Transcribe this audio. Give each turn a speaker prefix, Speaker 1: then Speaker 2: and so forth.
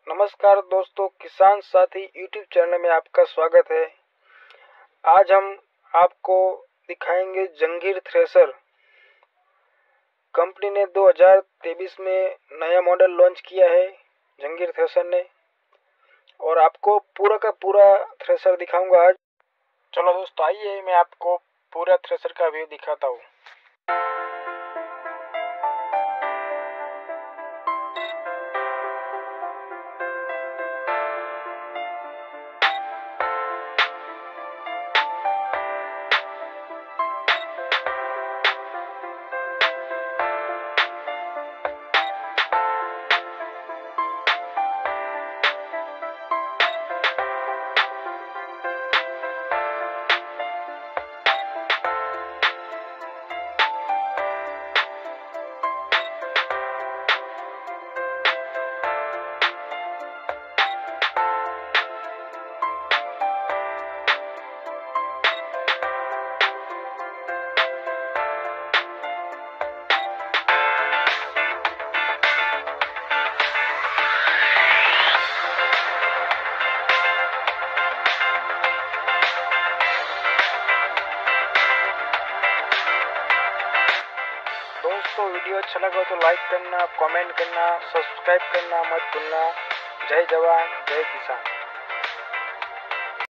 Speaker 1: नमस्कार दोस्तों, किसान साथी यूट्यूब चैनल में आपका स्वागत है। आज हम आपको दिखाएंगे जंगीर थ्रेशर। कंपनी ने 2023 में नया मॉडल लॉन्च किया है जंगीर थ्रेशर ने, और आपको पूरा का पूरा थ्रेशर दिखाऊंगा आज। चलो दोस्तों, आइए मैं आपको पूरा थ्रेशर का व्यू दिखाता हूँ। दोस्तों, वीडियो अच्छा लगा तो लाइक करना, कमेंट करना, सब्सक्राइब करना मत भूलना। जय जवान जय किसान।